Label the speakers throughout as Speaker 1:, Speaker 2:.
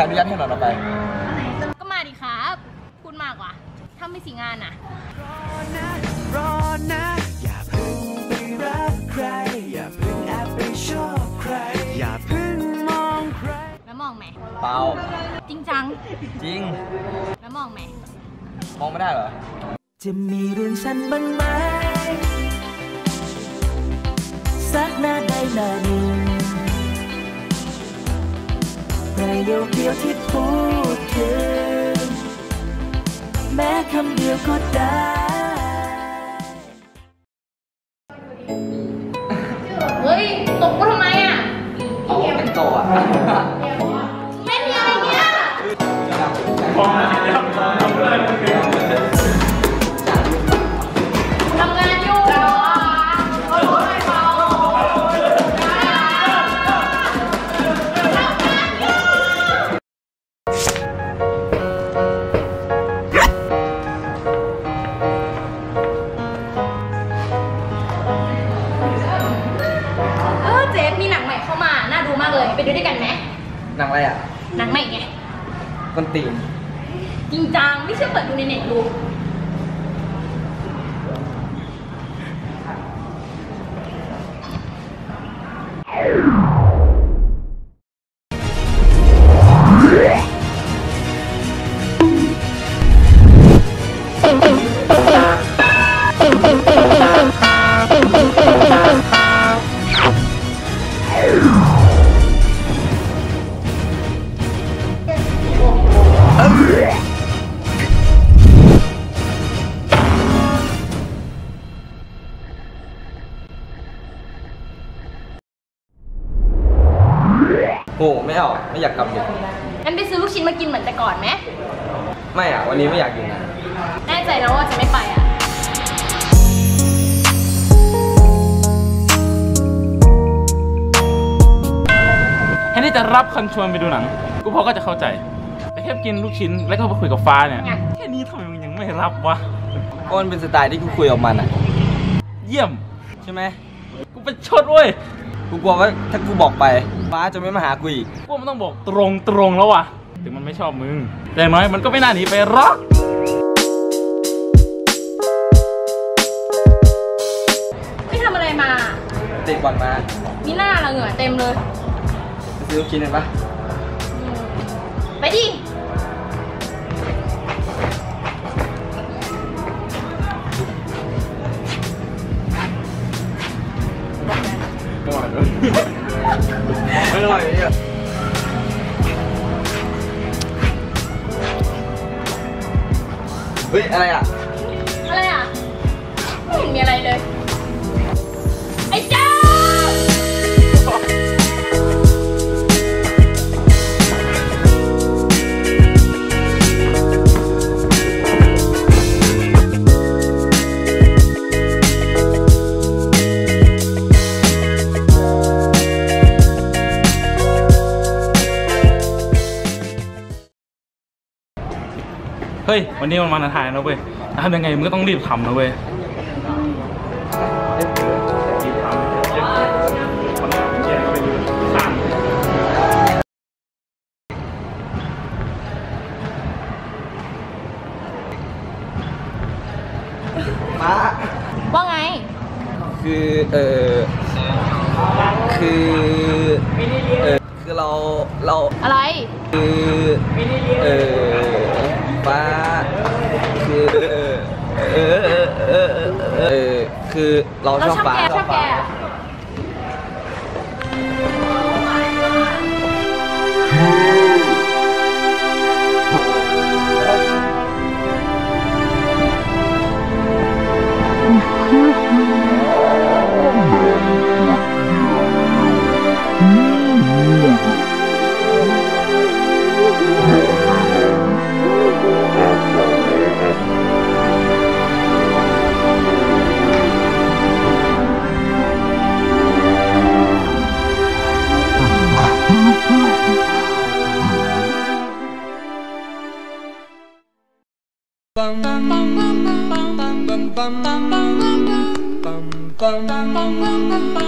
Speaker 1: อนุญาตให้หล่อนออกไป
Speaker 2: ก็มาดิครับพูดมากว่ะถ้าไม่สิงานน่ะ
Speaker 3: รอนะอย่าเพิ่งไปรักใครอย่าเพิ่งแอบไปชอบใครอย่าเพิ่งมองใคร
Speaker 2: แล้วมองไหม
Speaker 1: เปล่า
Speaker 2: จริงจัง
Speaker 1: จริง
Speaker 2: แล้วมองไหม
Speaker 1: มองไม่ได้เหรอ
Speaker 3: จะมีเรื่องฉันบ้างไหมสักหน้าใดหน้าหนึ่งประโยคเดียวที่พูดถึงแม้คำเดียวก็ได้
Speaker 2: เฮ้ยตบกูทำไมอ่ะ
Speaker 1: เอาเป็นโตอ่ะ
Speaker 2: เล่นอะไรเนี่ยทำงานอยู่เจฟมีหนังใหม่เข้ามาน่าดูมากเลยไปดูด้วยกันไหม
Speaker 1: หนังอะไรอ่ะ
Speaker 2: หนังใหม่ไง
Speaker 1: คนตีน
Speaker 2: จริงจังไม่เชื่อเปิดดูในเน็ตดู
Speaker 1: โอ้ไม่เอาไม่อยากกลับดึก
Speaker 2: งั้นไปซื้อลูกชิ้นมากินเหมือนแต่ก่อนไหม
Speaker 1: ไม่อ่ะวันนี้ไม่อยากกินนะ
Speaker 2: แน่ใจนะว่าจะไม่ไปอ่ะ
Speaker 4: แทนที่จะรับคำชวนไปดูหนังกูพอก็จะเข้าใจแต่แค่กินลูกชิ้นแล้วก็ไปคุยกับฟ้าเนี่ยแค่นี้ทำไมมึงยังไม่รับวะ
Speaker 1: ก็มันเป็นสไตล์ที่กูคุยออกมันอ่ะ
Speaker 4: เยี่ยม
Speaker 1: ใช่ไหม
Speaker 4: กูเป็นชดเว้ย
Speaker 1: กูกลัวว่าถ้ากูบอกไปฟ้าจะไม่มาหากูอีก
Speaker 4: กูมันต้องบอกตรงแล้วว่ะถึงมันไม่ชอบมึงแต่น้อยมันก็ไม่น่าหนีไปหรอก
Speaker 2: ไม่ทำอะไรมา
Speaker 1: เตะบอลมา
Speaker 2: มีหน้าละเหงื่อเต็มเลย
Speaker 1: ไปซื้อลูกชิ้นกันปะ
Speaker 2: ไปดิ
Speaker 1: ไม่อร่อยเนี่ยเฮ้ยอะไรอ่ะ
Speaker 2: อะไรอ่ะไม่เห็นมีอะไรเลยไอ้เจ้า
Speaker 4: เฮ้ยวันนี้มันมาถ่ายนะเว้ยทำยังไงมึงก็ต้องรีบทำนะเว้ย
Speaker 1: มา
Speaker 2: ว่าไง
Speaker 1: คือเรา
Speaker 2: อะไร
Speaker 1: ฟ้าคือเราชอบฟ้า
Speaker 2: ชอบแก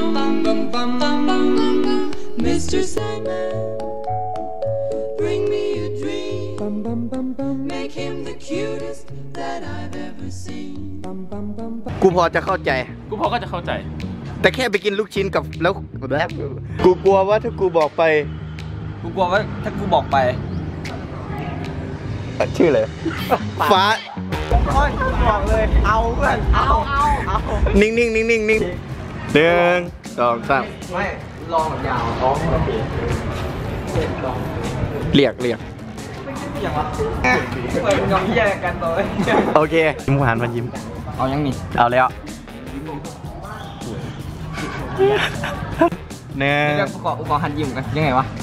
Speaker 3: Mr. Sandman, bring me
Speaker 5: กูพอจะเข้าใจ
Speaker 4: กูพอก็จะเข้าใจ
Speaker 5: แต่แค่ไปกินลูกชิ้นกับแล้วกูกลัวว่าถ้ากูบอกไป
Speaker 1: กูกลัวว่าถ้ากูบอกไป
Speaker 5: ชื่ออะไรฟ้า
Speaker 1: ค่อยบอกเลย เอาเพื่อนเอา
Speaker 5: นิ่งๆนิ่งๆนิ่งๆนิ่ง1 2 3
Speaker 1: ไม่ลองแบบยาวอ๋อโอเค
Speaker 5: เรียก
Speaker 1: อย่างวะเปิดยอมแยกกันเลย
Speaker 5: โอเคยิ้มหวานมันยิ้ม
Speaker 1: เอายังนี่
Speaker 5: เอาแล้วหนึ่ง
Speaker 1: เรียกอุปกรณ์หันยิ้มกันยังไงวะ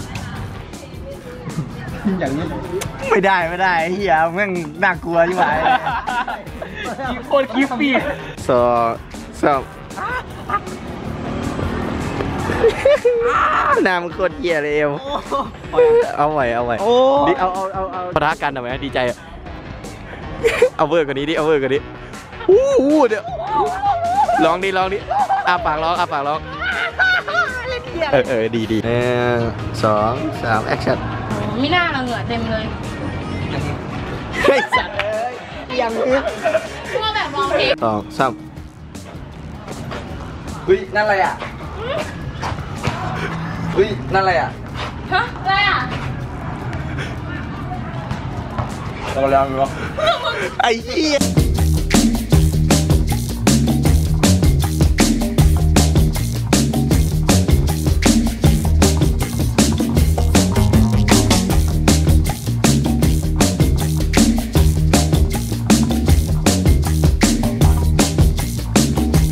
Speaker 1: อย่างนี้
Speaker 5: ไม่ได้ไอ้เฮียแม่งน่ากลัวยิ่งไป
Speaker 4: โคตรคิปปี้
Speaker 5: 2 3หน้ามันโคตรเหี้ยเลยเอวเอาไหวดิเอาพนักกันเอาไหมดีใจเอาเวอร์กว่านี้ดิเอาเวอร์กว่านี้เดี๋ยวลองดิอาปากร้องดี1 2 3แอคชั่น
Speaker 2: ไม่น่าเราเหงื่อเต็มเลย
Speaker 5: เฮ้ยสัตว์ยัง
Speaker 2: เพราะว่าแบบลองเทค
Speaker 5: 2 3
Speaker 1: อุ้ยนั่นอะไรอ่ะอุ้ยนั่นอะไรอ่ะ
Speaker 2: ฮะอะไรอ่ะ
Speaker 1: เราแล้วมั้ย
Speaker 5: ไอ้เหี้ย